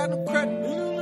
got no credit.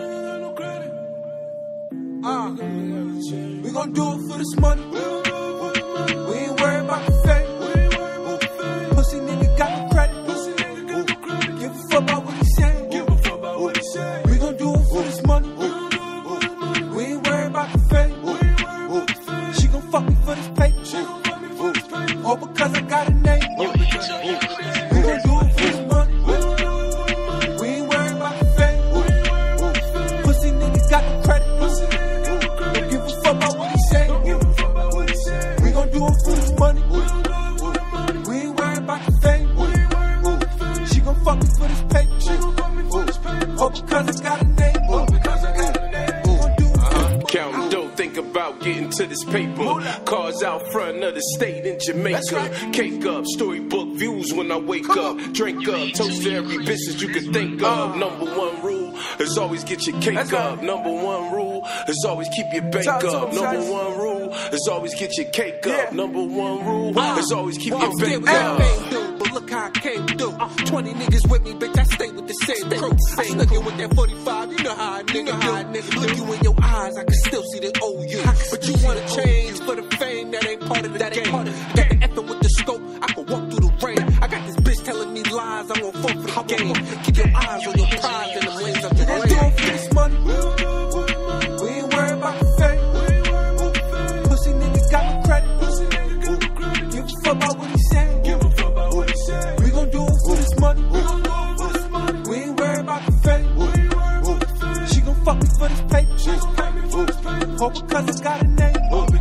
We gon' do it for this money. We ain't worried about the fame. Pussy nigga got no credit. Give a fuck about what he saying. We gon' do it for this money. We ain't worried about the fame. She gon' fuck me for this paper. All because I got a name. We gon' do it for this money. We ain't worried about the fame. Pussy nigga got no credit. Don't give a fuck about what he say. We gon' do it for this money. We ain't worried about the fame. She gon' fuck me for this paper. All because I got a name. Counting dough, think about getting to this paper. Cars out front of the state in Jamaica. Cake up, storybook views when I wake up. Drink up, toast to every business you can think of. Number one rule is always get your cake up. Number one rule is always keep your bank up. Number one rule is always get your cake up. Number one rule is always keep your bank up. But look how I came through. 20 niggas with me, bitch, I stay with the same crew. I stuck it with that 45, you know how a nigga do. Look you in your eyes, I can still see the old you. But you wanna change for the fame, that ain't part of the game. Got the effort with the scope, I can walk through the rain. I got this bitch telling me lies, I'm gon' fall for the game. Keep your eyes on your prize and the lanes up the lane. Do it for this money. We ain't worried about the fame. Pussy nigga got no credit. Give a fuck about what he saying. We gon' do it for this money. We ain't worried about the fame. She gon' fuck me for this paper. All because I got a name.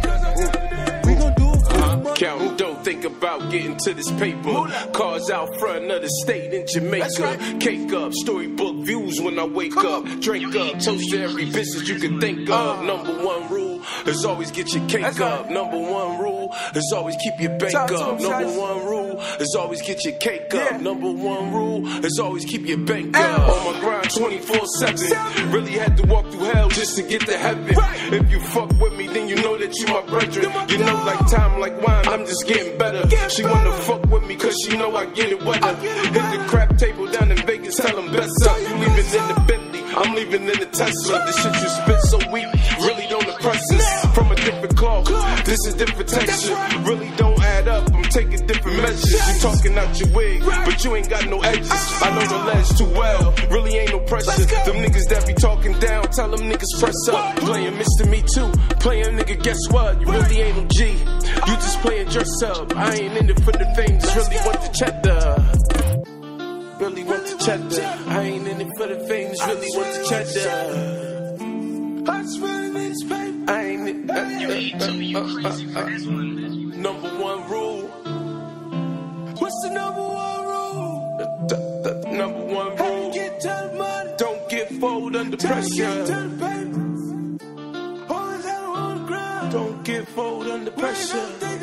We gon' do it for this money. Counting dough, think about getting to this paper. Cars out front of the state in Jamaica. Cake up, storybook views when I wake up. Drink up, toast to every business you can think of. Number one rule is always get your cake up. Number one rule is always keep your bank up. Number one rule is always get your cake up. Number one rule is always keep your bank up. On my grind 24/7. Really had to walk through hell just to get to heaven. If you fuck with me, then you know that you my brethren. You know like time, like wine, I'm just getting better. She wanna fuck with me cause she know I get it wetter. Hit the crap table down in Vegas, tell them best up. You leaving in the Bentley, I'm leaving in the Tesla. This shit you spit so weak, really don't impress us. From a different cloth, this is different texture. Really don't add up, I'm taking different measures. You talking out your wig, but you ain't got no edges. I know the ledge too well, really ain't no pressure. Them niggas that be talking down, tell them niggas press up. Playing Mr. Me Too, playing nigga, guess what? You really ain't no G, you just playing dress up. I ain't in it for the fame, just really want the cheddar. Really want the cheddar. I ain't in it for the fame, just really want the cheddar. I ain't in number one rule. What's the number one rule? The number one rule. Don't get fold under pressure. Don't get fold under pressure.